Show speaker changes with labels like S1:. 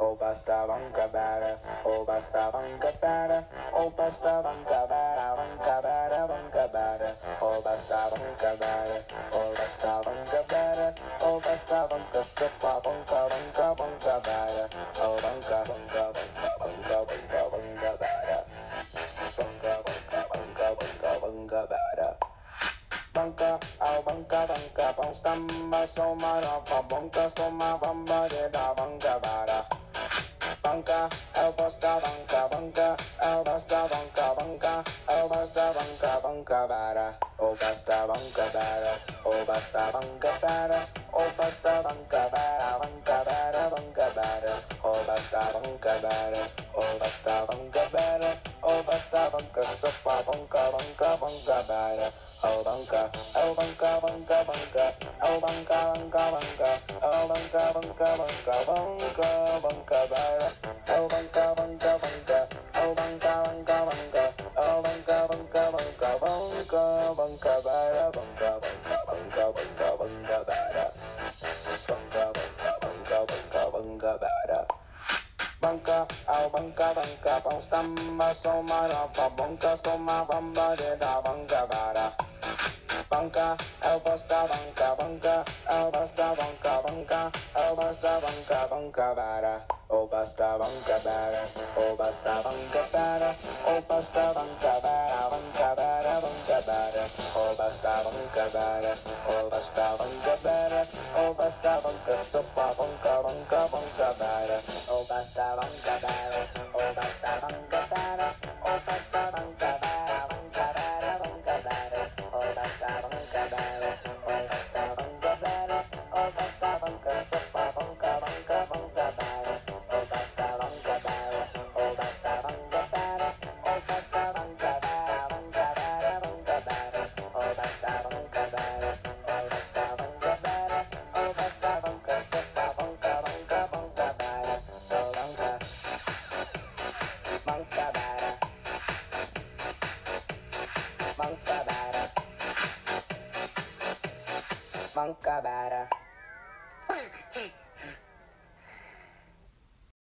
S1: oh basta banca bara, oh basta banca bara, oh basta banca bara, oh basta banca bara, oh basta banca bara, oh basta banca sopa banca bara, oh banca bara, bara. Banca, au banca, bom stamma, stoma, roba, bonca, stoma, bamba, da banca, bara. Banca, au basta banca, au basta banca, bara. Oh basta banca, bara, oh basta banca, bara, oh basta banca, bara, oh basta banca, bara, oh basta banca, bara, oh basta banca, sopa, banca, bara. Oh banca, oh banca, oh banca, oh banca, oh banca, bara. Oh banca, oh banca, oh banca, oh banca, bara, bara. Bara. Banca, au banca, bom stamma, stoma, roba, bonca, stoma, bamba, da banca, bara. Banca, au basta banca, au basta banca, au basta banca, bara. Oh basta banca, bara, oh basta banca, bara, oh basta banca, bara, oh basta banca, bara, oh basta banca, bara, oh basta banca, sopa, banca, bara. Oh basta banca, bara, oh basta banca, bara, oh basta banca, bara, oh basta banca, bara, oh basta banca, bara, oh basta banca, sopa, banca, bara. Oh basta banca, bara, oh basta banca, bara, oh basta banca, bara, oh basta banca, bara, oh basta banca, bara, oh basta banca, sopa, banca, bara. Oh banca, bara, banca, bara, banca, bara.